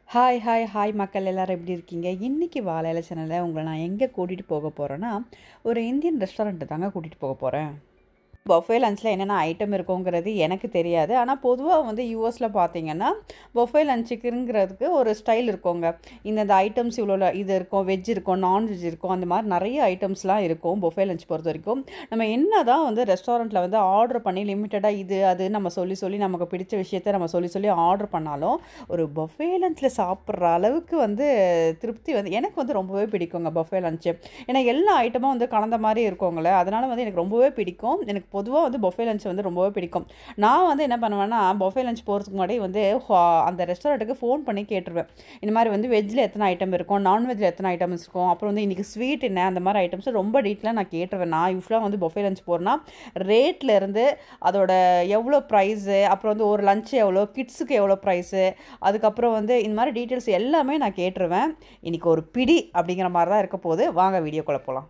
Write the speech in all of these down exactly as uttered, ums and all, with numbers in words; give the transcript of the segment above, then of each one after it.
Hi hi hi மக்கள் எல்லாரும் எப்படி இருக்கீங்க? இன்னைக்கு வாழையில சேனல்ல உங்கள நான் எங்கே கூட்டிட்டு போக போறேன்னா, ஒரு இந்தியன் ரெஸ்டாரண்ட் தாங்க கூட்டிட்டு போக போறேன். பஃபே லஞ்சில என்னென்ன ஐட்டம் இருக்குங்கிறது எனக்கு தெரியாது. ஆனா பொதுவா வந்து யுஎஸ்ல பார்த்தீங்கன்னா, பஃபே லஞ்சுக்குங்கிறதுக்கு ஒரு ஸ்டைல் இருக்குங்க. இந்தந்த ஐட்டம்ஸ் இவ்வளோ இது இருக்கும், வெஜ் இருக்கும், நான்வெஜ் இருக்கும். அந்த மாரி நெறைய ஐட்டம்ஸ்லாம் இருக்கும் பஃபே லஞ்ச் பொறுத்தவரைக்கும். நம்ம என்னதான் வந்து ரெஸ்டாரண்ட்ல வந்து ஆர்டர் பண்ணி லிமிட்டடா இது, அது நம்ம சொல்லி சொல்லி நமக்கு பிடிச்ச விஷயத்த நம்ம சொல்லி சொல்லி ஆர்டர் பண்ணாலும், ஒரு பஃபே லஞ்ச்ல சாப்பிடுற அளவுக்கு வந்து திருப்தி வந்து எனக்கு வந்து ரொம்பவே பிடிக்குங்க பஃபே லஞ்ச். ஏன்னா எல்லா ஐட்டமும் வந்து கலந்த மாரி இருக்குங்களே, அதனால வந்து எனக்கு ரொம்பவே பிடிக்கும். எனக்கு பொதுவா வந்து பஃபே லஞ்ச் வந்து ரொம்பவே பிடிக்கும். நான் வந்து என்ன பண்ணுவேன்னா, பஃபே லஞ்ச் போறதுக்கு முன்னாடி வந்து ஹா அந்த ரெஸ்டாரண்ட்டுக்கு ஃபோன் பண்ணி கேட்டுருவேன். இந்த மாரி வந்து வெஜ்ல எத்தன ஐட்டம் இருக்கும், நான்வெஜ்ல எத்தன ஐட்டம்ஸ் இருக்கும், அப்புறம் வந்து இன்னைக்கு ஸ்வீட் என்ன, அந்த மாரி ஐட்டம்ஸ் ரொம்ப டீட்டெயிலா நான் கேட்டுருவேன். நான் யூசுவலா வந்து பஃபே லஞ்ச் போறேன்னா, ரேட்ல இருந்து அதோட எவ்வளோ பிரைஸு, அப்புறம் வந்து ஒரு லஞ்ச் எவ்வளோ, கிட்ஸுக்கு எவ்வளோ பிரைஸு, அதுக்கப்புறம் வந்து இந்த மாரி டீட்டெயில்ஸ் எல்லாமே நான் கேட்டுருவேன். இன்னைக்கு ஒரு பிடி அப்படிங்கிற மாரி தான் இருக்க போது. வாங்க வீடியோக்குள்ள போலாம்.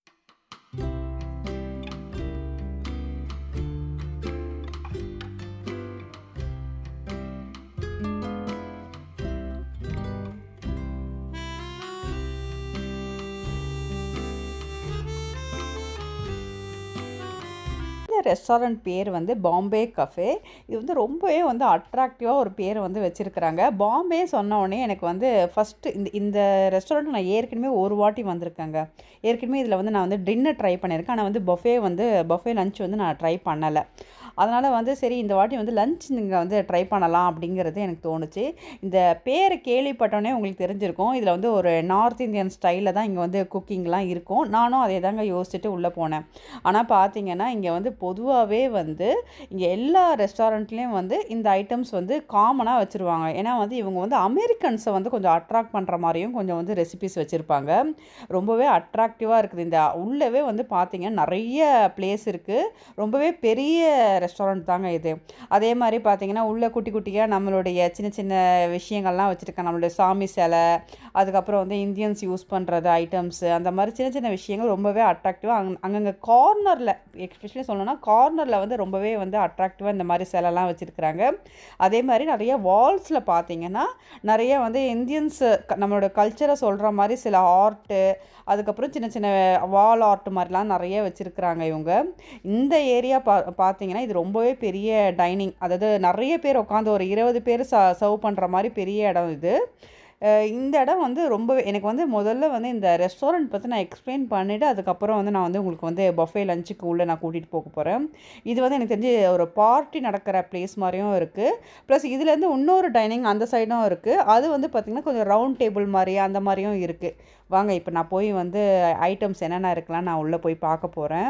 இந்த ரெஸ்டாரண்ட் பேர் வந்து பாம்பே கஃபே. இது வந்து ரொம்பவே வந்து அட்ராக்டிவா ஒரு பேர் வந்து வச்சிருக்கிறாங்க. பாம்பே சொன்ன உடனே எனக்கு வந்து ஃபர்ஸ்ட்டு இந்த இந்த ரெஸ்டாரண்ட் நான் ஏற்கனவே ஒரு வாட்டி வந்திருக்கேங்க. ஏற்கனவே இதில வந்து நான் வந்து டின்னர் ட்ரை பண்ணியிருக்கேன். ஆனா வந்து பஃபே வந்து பஃபே லஞ்ச் வந்து நான் ட்ரை பண்ணல. அதனால வந்து சரி இந்த வாட்டி வந்து லஞ்ச் நீங்க வந்து ட்ரை பண்ணலாம் அப்படிங்கிறது எனக்கு தோணுச்சு. இந்த பேர கேள்விப்பட்டோனே உங்களுக்கு தெரிஞ்சிருக்கும். இதில வந்து ஒரு நார்த் இந்தியன் ஸ்டைல்ல தான் இங்க வந்து குக்கிங்லாம் இருக்கும். நானும் அதே தாங்க யோசிச்சுட்டு உள்ள போனேன். ஆனா பார்த்தீங்கன்னா, இங்க வந்து பொதுவாவே வந்து இங்க எல்லா ரெஸ்டாரண்ட்லயும் வந்து இந்த ஐட்டம்ஸ் வந்து காமனா வச்சுருவாங்க. ஏன்னா வந்து இவங்க வந்து அமெரிக்கன்ஸ வந்து கொஞ்சம் அட்ராக்ட் பண்ற மாரியும் கொஞ்சம் வந்து ரெசிபீஸ் வச்சிருப்பாங்க. ரொம்பவே அட்ராக்டிவா இருக்குது. இந்த உள்ளவே வந்து பார்த்தீங்கன்னா, நெறைய பிளேஸ் இருக்கு. ரொம்பவே பெரிய ரெஸ்டாரண்ட் தாங்க இது. அதே மாரி பார்த்தீங்கன்னா, உள்ள குட்டி குட்டியா நம்மளுடைய சின்ன சின்ன விஷயங்கள்லாம் வச்சிருக்காங்க. நம்மளுடைய சாமி செல, அதுக்கப்புறம் வந்து இந்தியன்ஸ் யூஸ் பண்றது ஐட்டம்ஸு, அந்த மாரி சின்ன சின்ன விஷயங்கள் ரொம்பவே அட்ராக்டிவா அங் அங்கங்க கார்னர்ல எஸ்பெஷலி சொல்லணும்னா, கார்னர்ல வந்து ரொம்பவே வந்து அட்ராக்டிவா இந்த மாரி செலலாம் வச்சிருக்கிறாங்க. அதே மாரி நெறைய வால்ஸ்ல பார்த்தீங்கன்னா, நெறைய வந்து இந்தியன்ஸ் க நம்மளோட கல்ச்சர சொல்ற மாரி சில ஆர்ட்டு, அதுக்கப்புறம் சின்ன சின்ன வால் ஆர்ட் மாரிலாம் நெறைய வச்சிருக்கிறாங்க இவங்க. இந்த ஏரியா பா பார்த்தீங்கன்னா, இது ரொம்பவே பெரிய டைனிங். அதாவது நெறைய பேர் உட்காந்து ஒரு இருபது பேர் ச சர்வ் பண்ற மாரி பெரிய இடம் இது. அ இந்த இடம் வந்து ரொம்பவே எனக்கு வந்து முதல்ல வந்து இந்த ரெஸ்டாரண்ட் பத்தி நான் எக்ஸ்பிளைன் பண்ணிட்டு, அதுக்கப்புறம் வந்து நான் வந்து உங்களுக்கு வந்து பஃபே லஞ்சுக்கு உள்ள நான் கூட்டிட்டு போக போறேன். இது வந்து எனக்கு தெரிஞ்சு ஒரு பார்ட்டி நடக்கிற பிளேஸ் மாரியும் இருக்கு. ப்ளஸ் இதுலேருந்து இன்னொரு டைனிங் அந்த சைடும் இருக்கு. அது வந்து பார்த்தீங்கன்னா, கொஞ்சம் ரவுண்ட் டேபிள் மாரி அந்த மாரியும் இருக்கு. வாங்க இப்ப நான் போய் வந்து ஐட்டம்ஸ் என்னென்ன இருக்குலாம் நான் உள்ள போய் பார்க்க போறேன்.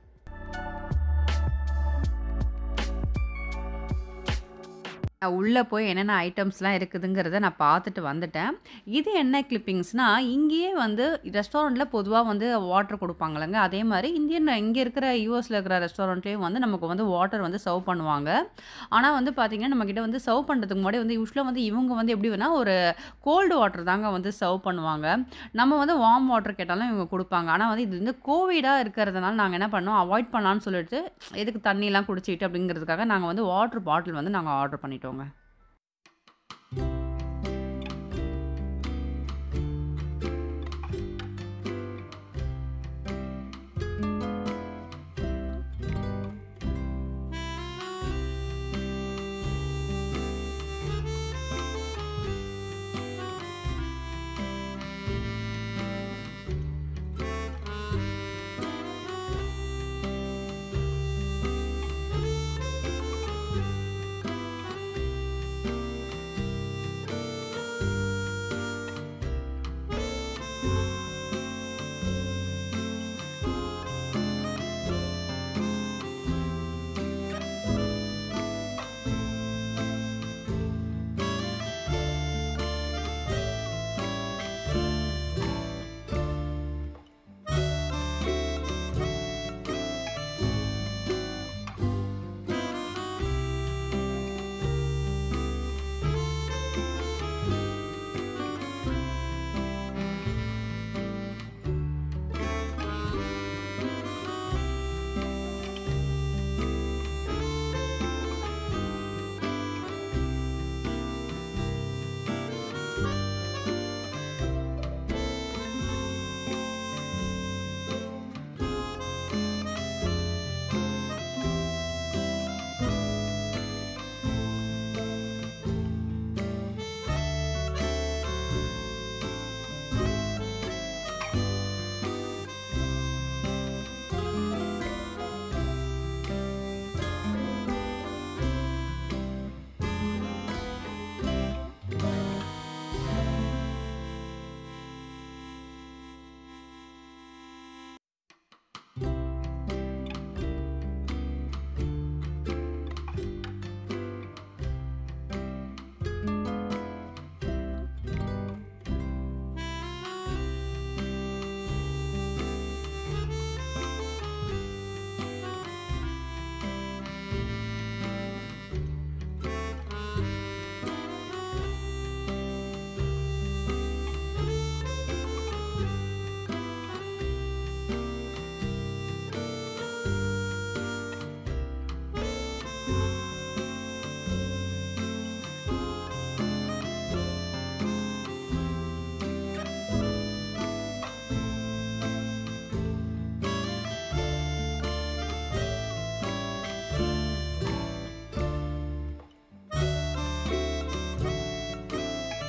நான் உள்ள போய் என்னென்ன ஐட்டம்ஸ்லாம் இருக்குதுங்கிறத நான் பார்த்துட்டு வந்துட்டேன். இது என்ன கிளிப்பிங்ஸ்னா, இங்கேயே வந்து ரெஸ்டாரண்ட்ல பொதுவா வந்து வாட்டர் குடுப்பாங்கல்லங்க. அதே மாரி இந்தியன் இங்க இருக்கிற யுஎஸ்ல இருக்கிற ரெஸ்டாரண்ட்லயும் வந்து நமக்கு வந்து வாட்டர் வந்து சர்வ் பண்ணுவாங்க. ஆனா வந்து பார்த்தீங்கன்னா, நம்மகிட்ட வந்து சர்வ் பண்றதுக்கு முன்னாடி வந்து யூசுவலா வந்து இவங்க வந்து எப்படின்னா, ஒரு கோல்டு வாட்டர் தாங்க வந்து சர்வ் பண்ணுவாங்க. நம்ம வந்து வார்ம் வாட்டர் கேட்டாலும் இவங்க குடுப்பாங்க. ஆனா வந்து இது வந்து கோவிடா இருக்கிறதுனால நாங்க என்ன பண்ணோம், அவாய்ட் பண்ணலான்னு சொல்லிட்டு, எதுக்கு தண்ணிலாம் குடிச்சுக்கிட்டு அப்படிங்கிறதுக்காக நாங்க வந்து வாட்டர் பாட்டில் வந்து நாங்க ஆர்டர் பண்ணிட்டோங்க.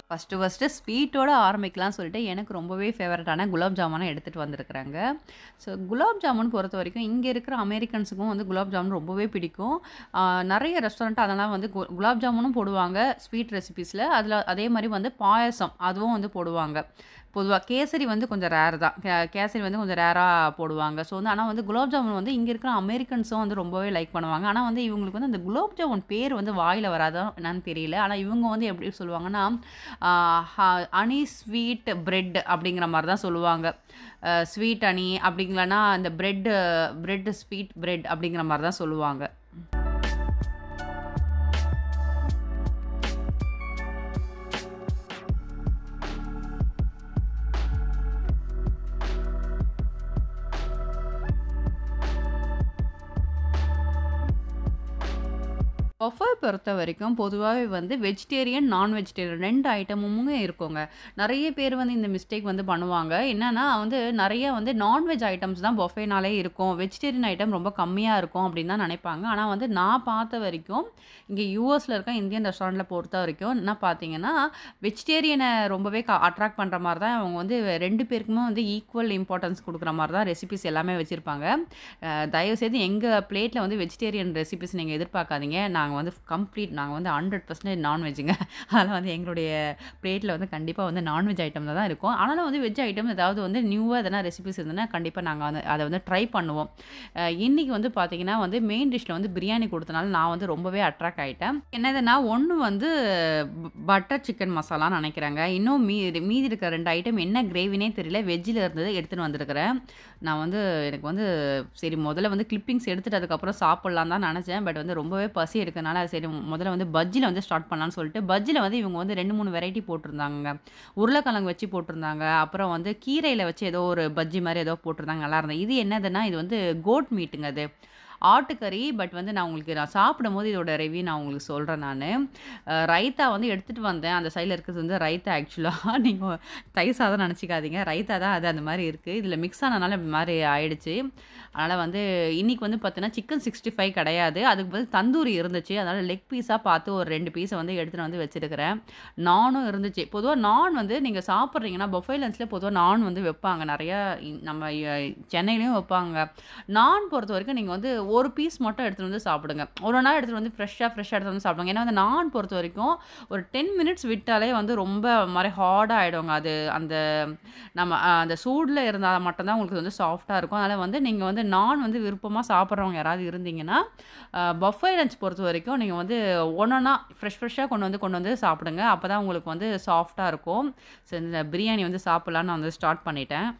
ஃபஸ்ட்டு ஃபஸ்ட்டு ஸ்வீட்டோட ஆரம்பிக்கலாம்னு சொல்லிட்டு எனக்கு ரொம்பவே ஃபேவரட்டான குலாப் ஜாமுனை எடுத்துகிட்டு வந்திருக்கிறாங்க. ஸோ குலாப் ஜாமுன் பொறுத்தவரைக்கும் இங்கே இருக்கிற அமெரிக்கன்ஸுக்கும் வந்து குலாப் ஜாமுன் ரொம்பவே பிடிக்கும். ஆ, நிறைய ரெஸ்டாரண்ட் அதெல்லாம் வந்து கு குலாப் ஜாமுனும் போடுவாங்க ஸ்வீட் ரெசிபீஸில். அதில் அதே மாதிரி வந்து பாயாசம் அதுவும் வந்து போடுவாங்க. பொதுவா கேசரி வந்து கொஞ்சம் ரேர் தான். கே கேசரி வந்து கொஞ்சம் ரேரா போடுவாங்க. ஸோ வந்து ஆனா வந்து குலாப் ஜாமுன் வந்து இங்க இருக்கிற அமெரிக்கன்ஸும் வந்து ரொம்பவே லைக் பண்ணுவாங்க. ஆனா வந்து இவங்களுக்கு வந்து அந்த குலாப் ஜாமுன் பேர் வந்து வாயில வராதா என்னன்னு தெரியல. ஆனா இவங்க வந்து எப்படி சொல்லுவாங்கன்னா, ஆ ஹ ஹனி ஸ்வீட் பிரெட் அப்படிங்கிற மாரி தான் சொல்லுவாங்க. அ ஸ்வீட் ஹனி அப்படிங்களன்னா அந்த பிரெட் பிரெட் ஸ்வீட் பிரெட் அப்படிங்கிற மாரி தான் சொல்லுவாங்க. பஃபே பொறுத்தவரைக்கும் பொதுவாவே வந்து வெஜிடேரியன், நான் வெஜிடேரியன் ரெண்டு ஐட்டமுமே இருக்குங்க. நெறைய பேர் வந்து இந்த மிஸ்டேக் வந்து பண்ணுவாங்க. என்னன்னா வந்து நெறைய வந்து நான்வெஜ் ஐட்டம்ஸ் தான் பஃபேனாலே இருக்கும். வெஜிடேரியன் ஐட்டம் ரொம்ப கம்மியா இருக்கும் அப்படின்னு தான் நெனைப்பாங்க. ஆனா வந்து நான் பார்த்த வரைக்கும், இங்க யுஎஸ்ல இருக்க இந்தியன் ரெஸ்டாரண்ட்ல பொறுத்தவரைக்கும் என்ன பார்த்தீங்கன்னா, வெஜிடேரியன ரொம்பவே க அட்ராக்ட் பண்ற மாரி தான் அவங்க வந்து ரெண்டு பேருக்குமே வந்து ஈக்குவல் இம்பார்ட்டன்ஸ் குடுக்குற மாரி தான் ரெசிபீஸ் எல்லாமே வச்சிருப்பாங்க. அ தயவுசெய்து எங்க பிளேட்ல வந்து வெஜிடேரியன் ரெசிபீஸ் நீங்க எதிர்பார்க்காதீங்க. நாங்க வந்து கம்ப்ளீட் நாங்க வந்து நூறு சதவீதம் நான்வெஜ்ஜுங்க. அதனால வந்து எங்களுடைய பிளேட்ல வந்து கண்டிப்பா வந்து நான்வெஜ் ஐட்டம்ல தான் இருக்கும். ஆனாலும் வந்து வெஜ் ஐட்டம் ஏதாவது வந்து நியூவா எதனா ரெசிபீஸ் இருந்ததுன்னா, கண்டிப்பா நாங்க வந்து அத வந்து ட்ரை பண்ணுவோம். அ இன்னைக்கு வந்து பார்த்தீங்கன்னா வந்து மெயின் டிஷ்ல வந்து பிரியாணி குடுத்தனால நான் வந்து ரொம்பவே அட்ராக்ட் ஆயிட்டேன். என்னதுன்னா, ஒண்ணு வந்து ப பட்டர் சிக்கன் மசாலான்னு நெனைக்கிறேங்க. இன்னும் மீதி மீதி இருக்கிற ரெண்டு ஐட்டம் என்ன கிரேவினே தெரியல. வெஜ்ஜில இருந்தது எடுத்துட்டு வந்திருக்கிறேன். நான் வந்து எனக்கு வந்து சரி முதல்ல வந்து கிளிப்பிங்ஸ் எடுத்துட்டு அதுக்கப்புறம் சாப்பிடலான்னு தான் நெனச்சேன். பட் வந்து ரொம்பவே பசி எடுக்கனால சரி முதல்ல வந்து பஜ்ஜில வந்து ஸ்டார்ட் பண்ணலான்னு சொல்லிட்டு, பஜ்ஜில வந்து இவங்க வந்து ரெண்டு, மூணு வெரைட்டி போட்டிருந்தாங்கங்க. உருளைக்கிழங்கு வச்சு போட்டிருந்தாங்க. அப்புறம் வந்து கீரையில வச்சு ஏதோ ஒரு பஜ்ஜி மாரி ஏதோ போட்டிருந்தாங்க. நல்லா இருந்தது. இது என்னதுன்னா, இது வந்து கோட் மீட்டுங்க அது. ஆட்டுக்கறி. பட் வந்து நான் உங்களுக்கு நான் சாப்பிடும்போது இதோட ரிவ்யூ நான் உங்களுக்கு சொல்றேன் நானு. அ ரைத்தா வந்து எடுத்துட்டு வந்தேன். அந்த சைடுல இருக்கிறது வந்து ரைத்தா ஆக்சுவலா. நீங்க தயிர் சாதம் நெனச்சுக்காதீங்க. ரைத்தா தான் அது அந்த மாரி இருக்கு. இதில மிக்ஸ் ஆனனால இந்த மாரி ஆயிடுச்சு. அதனால வந்து இன்னைக்கு வந்து பார்த்தீங்கன்னா, சிக்கன் அறுபத்தி ஐந்து கிடையாது. அதுக்கு பதில் தந்தூரி இருந்துச்சு. அதனால லெக் பீஸா பார்த்து ஒரு ரெண்டு பீஸ வந்து எடுத்துட்டு வந்து வச்சிருக்கிறேன். நானும் இருந்துச்சு. பொதுவா நான் வந்து நீங்க சாப்பிடுறீங்கன்னா, பஃபே லஞ்ச்ல பொதுவா நான் வந்து வைப்பாங்க. நெறையா இ நம்ம ய சென்னையிலயும் வைப்பாங்க. நான் பொறுத்தவரைக்கும் நீங்க வந்து ஒரு பீஸ் மட்டும் எடுத்துட்டு வந்து சாப்பிடுங்க. ஒரு நாள் எடுத்துட்டு வந்து ஃப்ரெஷ்ஷா ஃப்ரெஷ்ஷா எடுத்துட்டு வந்து சாப்பிடுங்க. ஏன்னா வந்து நான் பொறுத்தவரைக்கும் ஒரு பத்து மினிட்ஸ் விட்டாலே வந்து ரொம்ப மாரி ஹார்டா ஆயிடுங்க. அது அந்த நம்ம அ அந்த சூடுல இருந்தா மட்டும் தான் உங்களுக்கு வந்து சாஃப்ட்டா இருக்கும். அதனால வந்து நீங்க வந்து நான் வந்து விருப்பமா சாப்பிடுறவங்க யாராவது இருந்தீங்கன்னா, அ பஃபே லஞ்ச் பொறுத்தவரைக்கும் நீங்க வந்து ஒன்னொன்னா ஃப்ரெஷ் ஃப்ரெஷ்ஷா கொண்டு வந்து கொண்டு வந்து சாப்பிடுங்க. அப்பதான் உங்களுக்கு வந்து சாஃப்ட்டா இருக்கும். ஸோ இந்த பிரியாணி வந்து சாப்பிடலான்னு நான் வந்து ஸ்டார்ட் பண்ணிட்டேன்.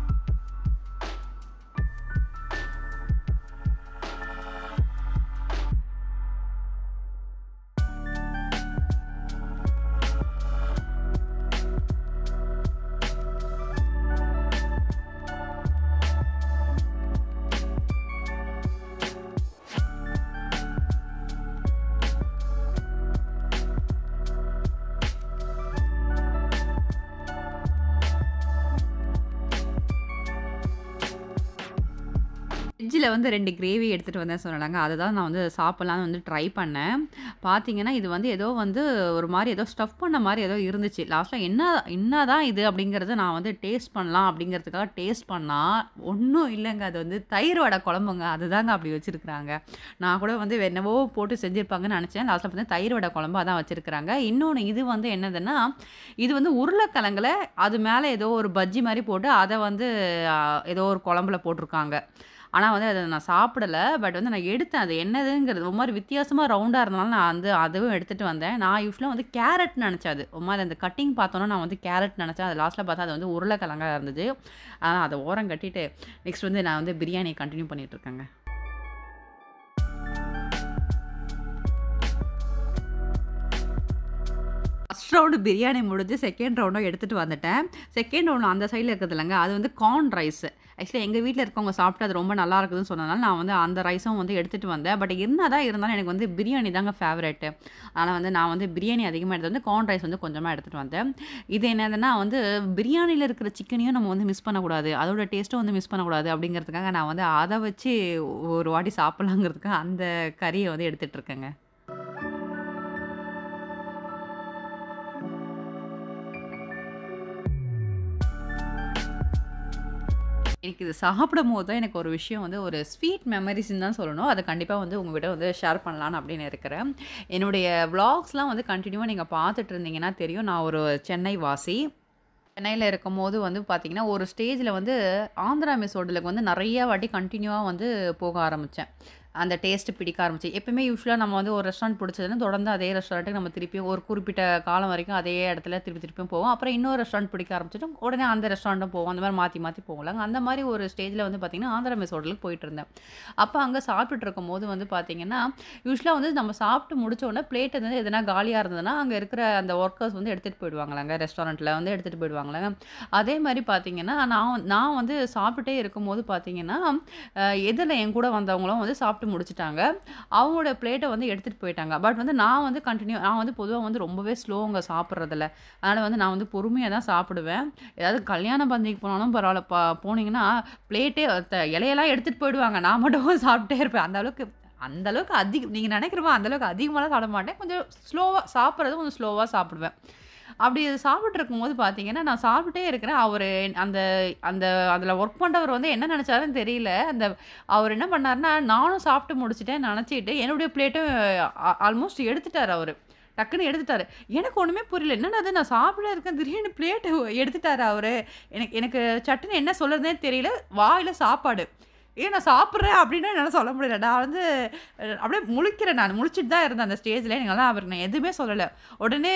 வெஜ்ஜில வந்து ரெண்டு கிரேவி எடுத்துட்டு வந்தேன் சொன்னேன்லங்க. அத தான் நான் வந்து சாப்பிடலான்னு வந்து ட்ரை பண்ணேன். பார்த்தீங்கன்னா, இது வந்து ஏதோ வந்து ஒரு மாரி ஏதோ ஸ்டஃப் பண்ண மாரி ஏதோ இருந்துச்சு. லாஸ்ட்ல என்ன என்னதான் இது அப்படிங்கிறத நான் வந்து டேஸ்ட் பண்ணலாம் அப்படிங்கிறதுக்காக டேஸ்ட் பண்ணா, ஒண்ணும் இல்லங்க. அது வந்து தயிர் வடை குழம்புங்க. அதுதாங்க அப்படி வச்சிருக்கிறாங்க. நான் கூட வந்து என்னவோ போட்டு செஞ்சிருப்பாங்கன்னு நெனச்சேன். லாஸ்ட்ல பார்த்தா தயிர் வடை குழம்பா தான் வச்சிருக்கிறாங்க. இன்னொன்னு இது வந்து என்னதுன்னா, இது வந்து உருளைக்கிழங்குல அது மேல ஏதோ ஒரு பஜ்ஜி மாரி போட்டு அத வந்து அ ஏதோ ஒரு குழம்புல போட்டுருக்காங்க. ஆனா வந்து அத நான் சாப்பிடல. பட் வந்து நான் எடுத்தேன். அது என்னதுங்கிறது ஒரு மாரி வித்தியாசமா ரவுண்டா இருந்தனால நான் வந்து அதுவும் எடுத்துட்டு வந்தேன். நான் யூசுவலா வந்து கேரட் நெனச்சேன் அது. ஒரு மாரி அந்த கட்டிங் பார்த்தோனே நான் வந்து கேரட் நெனச்சேன். அது லாஸ்ட்ல பார்த்தா அது வந்து உருளைக்கிழங்கா இருந்தது. ஆனா அத ஓரம் கட்டிட்டு நெக்ஸ்ட் வந்து நான் வந்து பிரியாணிய கன்டின்யூ பண்ணிட்டு இருக்கேங்க. ஃபர்ஸ்ட் ரவுண்டு பிரியாணி முடிஞ்சு செகண்ட் ரவுண்டும் எடுத்துட்டு வந்துட்டேன். செகண்ட் ரவுண்ட் அந்த சைடுல இருக்குது இல்லங்க, அது வந்து கார்ன் ரைஸ். ஆக்சுவலா எங்க வீட்ல இருக்கவங்க சாப்பிட்டு அது ரொம்ப நல்லா இருக்குதுன்னு சொன்னதுனால, நான் வந்து அந்த ரைஸும் வந்து எடுத்துட்டு வந்தேன். பட் என்னதான் இருந்தாலும் எனக்கு வந்து பிரியாணி தாங்க ஃபேவரைட்டு. ஆனா வந்து நான் வந்து பிரியாணி அதிகமா எடுத்து வந்து கார்ன் ரைஸ் வந்து கொஞ்சமா எடுத்துட்டு வந்தேன். இது என்னதுன்னா வந்து பிரியாணில இருக்கிற சிக்கனையும் நம்ம வந்து மிஸ் பண்ணக்கூடாது. அதோட டேஸ்ட்டும் வந்து மிஸ் பண்ணக்கூடாது அப்படிங்கிறதுக்காக நான் வந்து அத வச்சு ஒரு வாட்டி சாப்பிடலாங்கிறதுக்காக அந்த கறிய வந்து எடுத்துட்டு இருக்கேங்க. எனக்கு இது சாப்பிடும்போது தான் எனக்கு ஒரு விஷயம் வந்து ஒரு ஸ்வீட் மெமரீஸ்ன்னு தான் சொல்லணும். அத கண்டிப்பா வந்து உங்ககிட்ட வந்து ஷேர் பண்ணலான்னு அப்படின்னு இருக்கிறேன். என்னுடைய விளாக்ஸ்லாம் வந்து கன்டினியூவா நீங்க பார்த்துட்டு இருந்தீங்கன்னா தெரியும். நான் ஒரு சென்னை வாசி. சென்னையில இருக்கும்போது வந்து பார்த்தீங்கன்னா, ஒரு ஸ்டேஜ்ல வந்து ஆந்திரா மெஸ் ஹோட்டலுக்கு வந்து நெறைய வாட்டி கன்டினியூவா வந்து போக ஆரம்பிச்சேன். அந்த டேஸ்ட் பிடிக்க ஆரம்பிச்சு. எப்பயுமே யூசுவலா நம்ம வந்து ஒரு ரெஸ்டாரண்ட் பிடிச்சதுன்னா, தொடர்ந்து அதே ரெஸ்டாரண்ட்டுக்கு நம்ம திருப்பியும் ஒரு குறிப்பிட்ட காலம் வரைக்கும் அதே இடத்துல திருப்பி திருப்பியும் போவோம். அப்புறம் இன்னொரு ரெஸ்டாரண்ட் பிடிக்க ஆரம்பிச்சுட்டு, உடனே அந்த ரெஸ்டாரண்ட்டும் போவோம். அந்த மாரி மாத்தி மாத்தி போவோம்லங்க. அந்த மாரி ஒரு ஸ்டேஜ்ல வந்து பார்த்தீங்கன்னா, ஆந்திரா மெஸ் ஹோட்டலுக்கு போயிட்டுருந்தேன். அப்ப அங்க சாப்பிட்டுட்டு இருக்கும்போது வந்து பார்த்தீங்கன்னா, யூசுவலா வந்து நம்ம சாப்பிட்டு முடிச்ச உடனே பிளேட் வந்து எதனா காலியா இருந்ததுன்னா, அங்க இருக்கிற அந்த ஒர்க்கர்ஸ் வந்து எடுத்துட்டு போயிடுவாங்களாங்க. ரெஸ்டாரண்ட்ல வந்து எடுத்துட்டு போயிடுவாங்களாங்க. அதே மாரி பார்த்தீங்கன்னா, நான் நான் வந்து சாப்பிட்டுட்டே இருக்கும்போது பார்த்தீங்கன்னா, அ எதிர்ல என் கூட வந்தவங்களும் வந்து சாப்பிட்டு முடிச்சுட்டாங்க. அவங்களோட பிளேட்ட வந்து எடுத்துட்டு போயிட்டாங்க. பட் வந்து நான் வந்து கன்டின்யூ நான் வந்து பொதுவா வந்து ரொம்பவே ஸ்லோங்க சாப்பிடுறதுல. அதனால வந்து நான் வந்து பொறுமையா தான் சாப்பிடுவேன். ஏதாவது கல்யாண பந்திக்கு போனாலும் பரவால்ல, ப போனீங்கன்னா பிளேட்டே த இலையெல்லாம் எடுத்துட்டு போயிடுவாங்க. நான் மட்டும் சாப்பிட்டே இருப்பேன். அந்த அளவுக்கு அந்த அளவுக்கு அதிகம் நீங்க நினைக்கிற மாரி அந்த அளவுக்கு அதிகமாலாம் சாப்பிட மாட்டேன். கொஞ்சம் ஸ்லோவா சாப்பிடுறது கொஞ்சம் ஸ்லோவா சாப்பிடுவேன். அப்படி சாப்பிட்டு இருக்கும்போது பார்த்தீங்கன்னா, நான் சாப்பிட்டுட்டே இருக்கிறேன். அவரு அந்த அந்த அதில ஒர்க் பண்றவர் வந்து என்ன நெனச்சாருன்னு தெரியல. அந்த அவரு என்ன பண்ணாருன்னா, நானும் சாப்பிட்டு முடிச்சுட்டேன்னு நெனச்சுட்டு, என்னுடைய பிளேட்டும் ஆ ஆல்மோஸ்ட் எடுத்துட்டாரு அவரு. டக்குன்னு எடுத்துட்டாரு. எனக்கு ஒண்ணுமே புரியல. என்னடா இது நான் சாப்பிட இருக்கேன். திடீர்னு பிளேட்ட எடுத்துட்டாரு அவரு. எனக்கு எனக்கு சட்டுன்னு என்ன சொல்றதுன்னே தெரியல. வாயில சாப்பாடு. "ஏய் நான் சாப்பிடுறேன்" அப்படின்னு என்னால சொல்ல முடியல. நான் வந்து அ அப்படியே முழிக்கிறேன் நானு. முழிச்சுட்டு தான் இருந்தேன் அந்த ஸ்டேஜ்ல. என்னால அவருக்கு நான் எதுவுமே சொல்லல. உடனே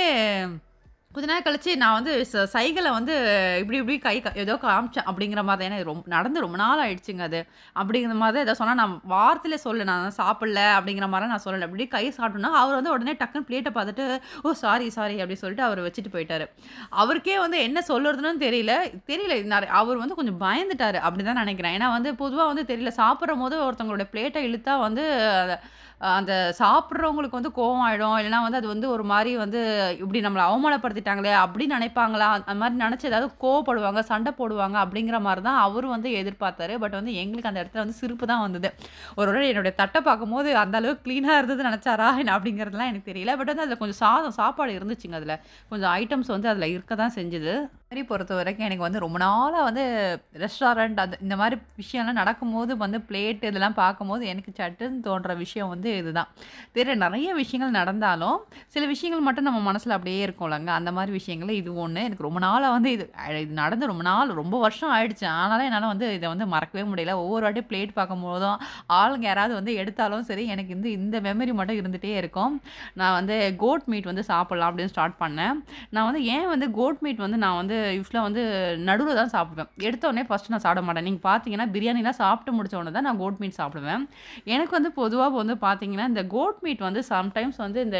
கொஞ்ச நேரம் கழிச்சு நான் வந்து ச சைகைல வந்து இப்டி இப்டி கை க ஏதோ காமிச்சேன் அப்படிங்கிற மாரி தான். ஏன்னா இது ரொம் நடந்து ரொம்ப நாள் ஆயிடுச்சுங்க அது. அப்படிங்கிற மாரி தான் ஏதோ சொன்னா நான் வார்த்தையில சொல்லல. நான் சாப்பிடல அப்படிங்கிற மாரிலாம் நான் சொல்லல. அப்படியே கை சாப்பிட்டோன்னா, அவர் வந்து உடனே டக்குன்னு பிளேட்ட பார்த்துட்டு, "ஓ! சாரி, சாரி" அப்படி சொல்லிட்டு அவரு வச்சுட்டு போயிட்டாரு. அவருக்கே வந்து என்ன சொல்றதுன்னு தெரியல. தெரியல நெற அவர் வந்து கொஞ்சம் பயந்துட்டாரு அப்படிதான் நெனைக்கிறேன். ஏன்னா வந்து பொதுவா வந்து தெரியல சாப்பிடும்போது ஒருத்தவங்களோட பிளேட்ட இழுத்தா வந்து அத அந்த சாப்பிடுறவங்களுக்கு வந்து கோவம் ஆயிடும். இல்லன்னா வந்து அது வந்து ஒரு மாரி வந்து இப்படி நம்மள அவமானப்படுத்திட்டாங்களே அப்படின்னு நினைப்பாங்களா? அந்த மாரி நினைச்சு ஏதாவது கோவப்படுவாங்க, சண்டை போடுவாங்க அப்படிங்கிற மாரி தான் அவரு வந்து எதிர்பார்த்தாரு. பட் வந்து எங்களுக்கு அந்த இடத்துல வந்து சிரிப்பு தான் வந்தது. ஒரு வேளை என்னுடைய தட்ட பார்க்கும்போது அந்த அளவுக்கு கிளீனா இருந்ததுன்னு நினைச்சாரா? என்ன அப்படிங்கிறதுலாம் எனக்கு தெரியல. பட் வந்து அதில கொஞ்சம் சாதம் சாப்பாடு இருந்துச்சுங்க அதில. கொஞ்சம் ஐட்டம்ஸ் வந்து அதில இருக்க தான் செஞ்சது. மாரி பொறுத்தவரைக்கும் எனக்கு வந்து ரொம்ப நாளா வந்து ரெஸ்டாரண்ட் அது இந்த மாரி விஷயம்லாம் நடக்கும்போது வந்து பிளேட் இதெல்லாம் பார்க்கும்போது எனக்கு சட்டுன்னு தோன்ற விஷயம் வந்து இதுதான். வேற நெறைய விஷயங்கள் நடந்தாலும், சில விஷயங்கள் மட்டும் நம்ம மனசுல அப்படியே இருக்கும்லங்க. அந்த மாரி விஷயங்கள்ல இது ஒண்ணு. எனக்கு ரொம்ப நாளா வந்து இது அ இது நடந்து ரொம்ப நாள் ரொம்ப வருஷம் ஆயிடுச்சு. ஆனாலும் என்னால வந்து இத வந்து மறக்கவே முடியல. ஒவ்வொரு வாட்டியும் பிளேட் பார்க்கும்போதும், ஆளுங்க யாராவது வந்து எடுத்தாலும் சரி, எனக்கு வந்து இந்த மெமரி மட்டும் இருந்துட்டே இருக்கும். நான் வந்து கோட் மீட் வந்து சாப்பிடலாம் அப்படின்னு ஸ்டார்ட் பண்ணேன். நான் வந்து ஏன் வந்து கோட் மீட் வந்து நான் வந்து யூசுவலா வந்து நடுவுல தான் சாப்பிடுவேன். எடுத்த உடனே ஃபர்ஸ்ட் நான் சாப்பிட மாட்டேன். நீங்க பார்த்தீங்கன்னா, பிரியாணிலாம் சாப்பிட்டு முடிச்ச உடனே தான் நான் கோட் மீட் சாப்பிடுவேன். எனக்கு வந்து பொதுவா வந்து பார்த்தீங்கன்னா, இந்த கோட் மீட் வந்து சம்டைம்ஸ் வந்து இந்த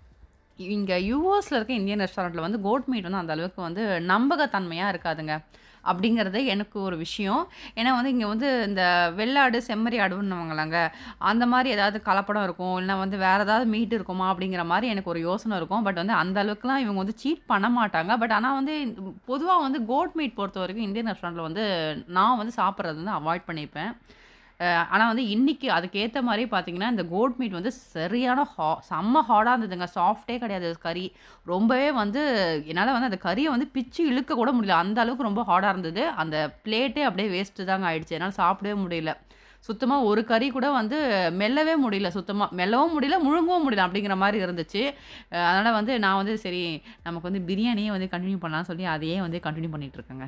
இங்க யுஎஸ்ல இருக்க இந்தியன் ரெஸ்டாரண்ட்ல வந்து கோட் மீட் வந்து அந்த அளவுக்கு வந்து நம்பகத்தன்மையா இருக்காதுங்க. அப்படிங்கிறது எனக்கு ஒரு விஷயம். ஏன்னா வந்து இங்க வந்து இந்த வெள்ளாடு, செம்மறி ஆடுன்னுவாங்கல்லங்க. அந்த மாரி ஏதாவது கலப்படம் இருக்கும். இல்லனா வந்து வேற ஏதாவது மீட் இருக்குமா? அப்படிங்கிற மாரி எனக்கு ஒரு யோசனை இருக்கும். பட் வந்து அந்த அளவுக்குலாம் இவங்க வந்து சீட் பண்ண மாட்டாங்க. பட் ஆனா வந்து பொதுவா வந்து கோட் மீட் பொறுத்தவரைக்கும் இந்தியன் ரெஸ்டாரண்ட்ல வந்து நான் வந்து சாப்பிடுறது வந்து அவாய்ட் பண்ணிப்பேன். அ ஆனா வந்து இன்னைக்கு அதுக்கேத்த மாரி பார்த்தீங்கன்னா, இந்த கோட் மீட் வந்து சரியான ஹா செம்ம ஹார்டா இருந்ததுங்க. சாஃப்ட்டே கிடையாது கறி. ரொம்பவே வந்து என்னால வந்து அந்த கறிய வந்து பிச்சு இழுக்க கூட முடியல. அந்த அளவுக்கு ரொம்ப ஹார்டா இருந்தது. அந்த பிளேட்டே அப்படியே வேஸ்ட்டு தாங்க ஆயிடுச்சு. என்னால சாப்பிடவே முடியல. சுத்தமா ஒரு கறி கூட வந்து மெல்லவே முடியல சுத்தமா. மெல்லவும் முடியல, முழுங்கவும் முடியல அப்படிங்கிற மாரி இருந்துச்சு. அ அதனால வந்து நான் வந்து சரி நமக்கு வந்து பிரியாணியே வந்து கன்டின்யூ பண்ணலாம்னு சொல்லி அதையே வந்து கன்டின்யூ பண்ணிட்டு இருக்கேங்க.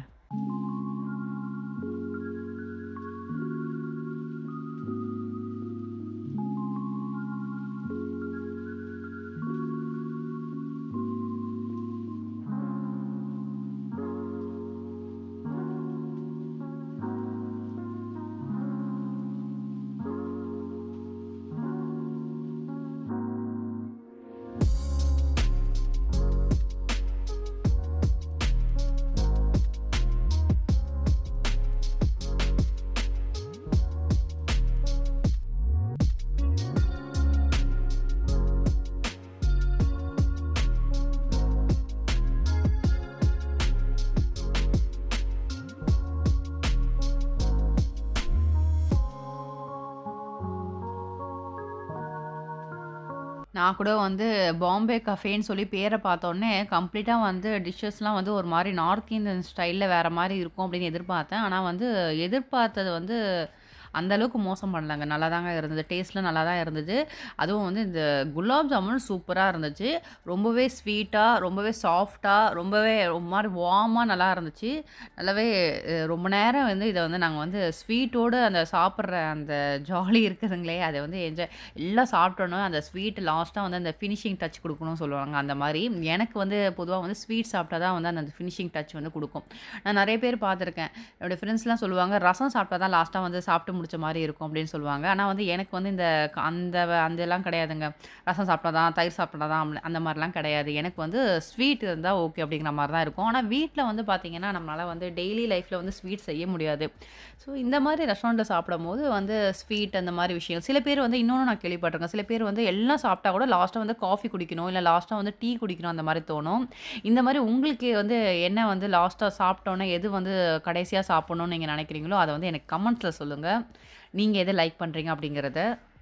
நான் கூட வந்து பாம்பே கஃபேன்னு சொல்லி பேர பார்த்தோனே, கம்ப்ளீட்டா வந்து டிஷ்ஷஸ்லாம் வந்து ஒரு மாரி நார்த் இந்தியன் ஸ்டைல்ல வேற மாரி இருக்கும் அப்படின்னு எதிர்பார்த்தேன். ஆனா வந்து எதிர்பார்த்தது வந்து அந்த அளவுக்கு மோசம் பண்ணலங்க. நல்லா தாங்க இருந்தது. டேஸ்ட்லாம் நல்லா தான் இருந்தது. அதுவும் வந்து இந்த குலாப் ஜாமுன் சூப்பரா இருந்துச்சு. ரொம்பவே ஸ்வீட்டா, ரொம்பவே சாஃப்ட்டா, ரொம்பவே ஒரு மாரி வார்மா நல்லா இருந்துச்சு. நல்லாவே அ ரொம்ப நேரம் வந்து இத வந்து நாங்க வந்து ஸ்வீட்டோட அந்த சாப்பிடுற அந்த ஜாலி இருக்குதுங்களே, அத வந்து என்ஜாய் எல்லாம் சாப்பிட்டோனே அந்த ஸ்வீட் லாஸ்ட்டா வந்து அந்த ஃபினிஷிங் டச் குடுக்கணும்னு சொல்லுவாங்க. அந்த மாரி எனக்கு வந்து பொதுவா வந்து ஸ்வீட் சாப்பிட்டா தான் வந்து அந்த ஃபினிஷிங் டச் வந்து குடுக்கும். நான் நெறைய பேர் பார்த்துருக்கேன். என்னோட ஃப்ரெண்ட்ஸ்லாம் சொல்லுவாங்க, "ரசம் சாப்பிட்டா தான் லாஸ்ட்டா வந்து சாப்பிட்டு முடிச்ச மாரி இருக்கும்." அப்படின்னு சொல்லுவாங்க. ஆனா வந்து எனக்கு வந்து இந்த க அந்த வ அதெல்லாம் கிடையாதுங்க. ரசம் சாப்பிட்டா தான், தயிர் சாப்பிட்டா தான் அம் அந்த மாரிலாம் கிடையாது. எனக்கு வந்து ஸ்வீட் இருந்தா ஓகே அப்படிங்கிற மாரி தான் இருக்கும். ஆனா வீட்ல வந்து பார்த்தீங்கன்னா, நம்மளால வந்து டெய்லி லைஃப்ல வந்து ஸ்வீட் செய்ய முடியாது. ஸோ இந்த மாரி ரெஸ்டாரண்ட்ல சாப்பிடும்போது வந்து ஸ்வீட் அந்த மாரி விஷயம் சில பேர் வந்து இன்னொன்னு நான் கேள்விப்பட்டுருக்கேன். சில பேர் வந்து எல்லாம் சாப்பிட்டா கூட லாஸ்ட்டா வந்து காஃபி குடிக்கணும், இல்ல லாஸ்ட்டா வந்து டீ குடிக்கணும் அந்த மாரி தோணும். இந்த மாரி உங்களுக்கு வந்து என்ன வந்து லாஸ்ட்டா சாப்பிட்டோனே எது வந்து கடைசியா சாப்பிடணும்னு நீங்க நினைக்கிறீங்களோ, அத வந்து எனக்கு கமெண்ட்ஸ்ல சொல்லுங்க. நீங்க எத லைக் பண்றீங்க அப்படிங்கிறத.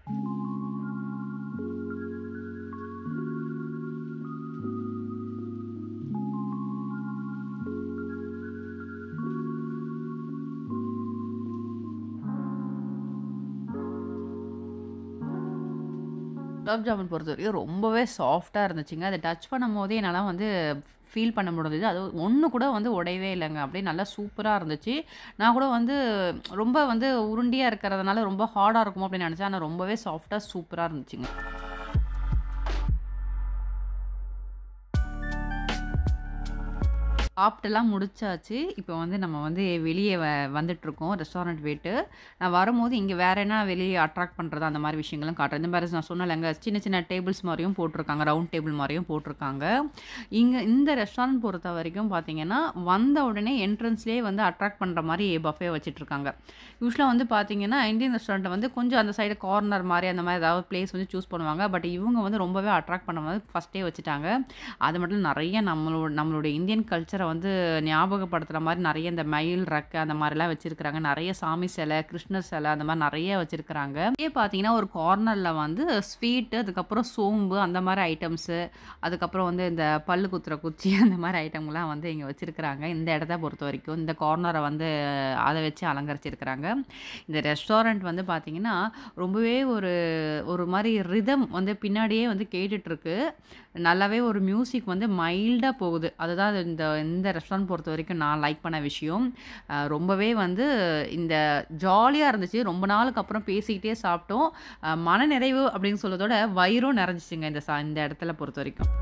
குலாப் ஜாமுன் பொறுத்தவரைக்கும் ரொம்பவே சாஃப்ட்டா இருந்துச்சுங்க. அத டச் பண்ணும்போதே என்னால வந்து ஃபீல் பண்ண முடிஞ்சது. அது ஒண்ணு கூட வந்து உடையவே இல்லங்க. அப்படியே நல்லா சூப்பரா இருந்துச்சு. நான் கூட வந்து ரொம்ப வந்து உருண்டியா இருக்கிறதுனால ரொம்ப ஹார்டா இருக்குமோ அப்படின்னு நெனச்சேன். ஆனா ரொம்பவே சாஃப்ட்டா சூப்பரா இருந்துச்சுங்க. சாப்பிட்டுலாம் முடிச்சாச்சு. இப்போ வந்து நம்ம வந்து வெளிய வ வந்துட்டுருக்கோம் ரெஸ்டாரண்ட் விட்டு. நான் வரும்போது இங்க வேற என்ன வெளிய அட்ராக்ட் பண்றது அந்த மாரி விஷயங்களும் காட்டுறேன். இந்த மாரி நான் சொன்னேன்லங்க, சின்ன சின்ன டேபிள்ஸ் மாரியும் போட்டுருக்காங்க. ரவுண்ட் டேபிள் மாரியும் போட்டுருக்காங்க. இங்க இந்த ரெஸ்டாரண்ட் பொறுத்தவரைக்கும் பார்த்தீங்கன்னா, வந்த உடனே என்ட்ரன்ஸ்லயே வந்து அட்ராக்ட் பண்ற மாரி பஃபே வச்சுட்டுருக்காங்க. யூசுவலா வந்து பார்த்தீங்கன்னா, இந்தியன் ரெஸ்டாரண்ட் வந்து கொஞ்சம் அந்த சைடு கார்னர் மாரி அந்த மாரி ஏதாவது பிளேஸ் வந்து சூஸ் பண்ணுவாங்க. பட் இவங்க வந்து ரொம்பவே அட்ராக்ட் பண்ண மாரி ஃபர்ஸ்ட்டே வச்சுட்டாங்க. அது மட்டும் இல்ல நெறைய நம்மளோட நம்மளுடைய இந்தியன் கல்ச்சர வந்து ஞாபகப்படுத்துற மாரி நெறைய இந்த மயில், ரெக்க அந்த மாரிலாம் வச்சிருக்கிறாங்க. நெறைய சாமி சிலை, கிருஷ்ணர் சிலை அந்த மாரி நெறைய வச்சிருக்கிறாங்க. இங்கேயே பார்த்தீங்கன்னா, ஒரு கார்னர்ல வந்து ஸ்வீட், அதுக்கப்புறம் சோம்பு அந்த மாரி ஐட்டம்ஸு, அதுக்கப்புறம் வந்து இந்த பல்லு குத்துற குச்சி அந்த மாரி ஐட்டம்லாம் வந்து இங்க வச்சிருக்கிறாங்க. இந்த இடத்த பொறுத்தவரைக்கும். இந்த கார்னர வந்து அத வச்சு அலங்கரிச்சிருக்கிறாங்க. இந்த ரெஸ்டாரண்ட் வந்து பார்த்தீங்கன்னா, ரொம்பவே ஒரு ஒரு மாரி ரிதம் வந்து பின்னாடியே வந்து கேட்டுட்டுருக்கு. நல்லாவே ஒரு மியூசிக் வந்து மைல்டா போகுது. அதுதான் இந்த இந்த ரெஸ்டாரண்ட் பொறுத்தவரைக்கும் நான் லைக் பண்ண விஷயம். அ ரொம்பவே வந்து இந்த ஜாலியா இருந்துச்சு. ரொம்ப நாளுக்கு அப்புறம் பேசிக்கிட்டே சாப்பிட்டோம். அ மனநிறைவு அப்படின்னு சொல்றதோட வயிறும் நிறைஞ்சுச்சுங்க இந்த ச இந்த இடத்துல பொறுத்தவரைக்கும்.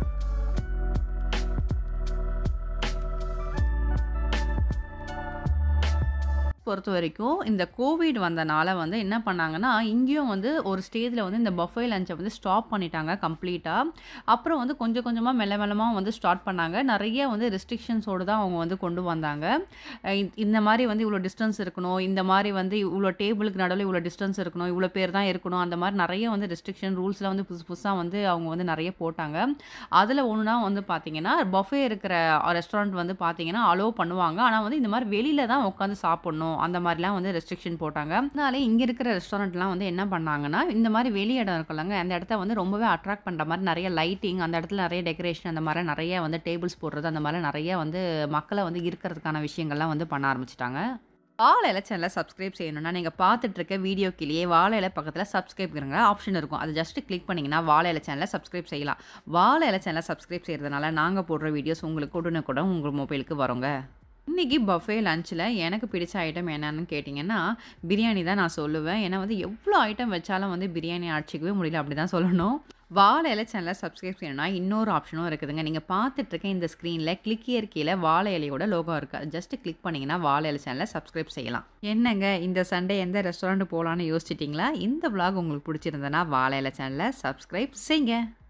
பொறுத்தவரைக்கும் இந்த கோவிட் வந்தனால வந்து என்ன பண்ணாங்கன்னா, இங்கேயும் வந்து ஒரு ஸ்டேஜ்ல வந்து இந்த பஃபே லன்ச்ச வந்து ஸ்டாப் பண்ணிட்டாங்க கம்ப்ளீட்டா. அப்புறம் வந்து கொஞ்சம் கொஞ்சமா மெல்ல மெல்லமா வந்து ஸ்டார்ட் பண்ணாங்க. நெறைய வந்து ரெஸ்ட்ரிக்ஷன்ஸோட தான் அவங்க வந்து கொண்டு வந்தாங்க. அ இந்த மாரி வந்து இவ்ளோ டிஸ்டன்ஸ் இருக்கணும். இந்த மாரி வந்து இவ்ளோ டேபிளுக்கு நடுவுல இவ்ளோ டிஸ்டன்ஸ் இருக்கணும். இவ்ளோ பேர் தான் இருக்கணும். அந்த மாரி நெறைய வந்து ரெஸ்ட்ரிக்ஷன் ரூல்ஸ்லாம் வந்து புதுசு புதுசா வந்து அவங்க வந்து நெறைய போட்டாங்க. அதுல ஒண்ணுனா வந்து பார்த்தீங்கன்னா, பஃபே இருக்கிற ரெஸ்டாரண்ட் வந்து பார்த்தீங்கன்னா, அலோவ் பண்ணுவாங்க. ஆனா வந்து இந்த மாரி வெளில தான் உட்காந்து சாப்பிடணும். அந்த மாரிலாம் வந்து ரெஸ்ட்ரிக்ஷன் போட்டாங்க. அதனால இங்க இருக்கிற ரெஸ்டாரண்ட்லாம் வந்து என்ன பண்ணாங்கன்னா, இந்த மாரி வெளி இடம் இருக்குல்லங்க, அந்த இடத்த வந்து ரொம்பவே அட்ராக்ட் பண்ற மாரி நெறைய லைட்டிங், அந்த இடத்துல நெறைய டெக்கரேஷன் அந்த மாரி நெறைய வந்து டேபிள்ஸ் போடுறது, அந்த மாரி நெறைய வந்து மக்கள வந்து ஈர்க்கிறதுக்கான விஷயங்கள்லாம் வந்து பண்ண ஆரம்பிச்சுட்டாங்க. வாழை இலை சேனல சப்ஸ்கிரைப் செய்யணும்னா, நீங்க பார்த்துட்டு இருக்க வீடியோ கீழயே வாழை இலை பக்கத்தில சப்ஸ்கிரைப்ங்கிற ஆப்ஷன் இருக்கும். அத ஜஸ்ட் கிளிக் பண்ணீங்கன்னா, வாழை இலை சேனல சப்ஸ்கிரைப் செய்யலாம். வாழை இலை சேனல சப்ஸ்கிரைப் செய்றதுனால, நாங்க போடுற வீடியோஸ் உங்களுக்கு உடனுக்குடன் உங்க மொபைலுக்கு வருங்க. இன்னைக்கு பஃபே லஞ்ச்ல எனக்கு பிடிச்ச ஐட்டம் என்னன்னு கேட்டிங்கன்னா, பிரியாணி தான் நான் சொல்லுவேன். ஏன்னா வந்து எவ்ளோ ஐட்டம் வச்சாலும் வந்து பிரியாணி அடிச்சுக்கவே முடியல அப்படிதான் சொல்லணும். வாழை இலை சேனல சப்ஸ்கிரைப் செய்யணும்னா இன்னொரு ஆப்ஷனும் இருக்குதுங்க. நீங்க பார்த்துட்டு இருக்க இந்த ஸ்க்ரீன்ல கிளிக் ஹியர் கீழ வாழை இலையோட லோகோ இருக்கு. அது ஜஸ்ட் கிளிக் பண்ணீங்கன்னா வாழை இலை சேனல சப்ஸ்கிரைப் செய்யலாம். என்னங்க இந்த சண்டே எந்த ரெஸ்டாரண்ட் போலான்னு யோசிச்சிட்டீங்களா? இந்த விளாக் உங்களுக்கு பிடிச்சிருந்ததுன்னா வாழை இலை சேனல சப்ஸ்கிரைப் செய்யுங்க.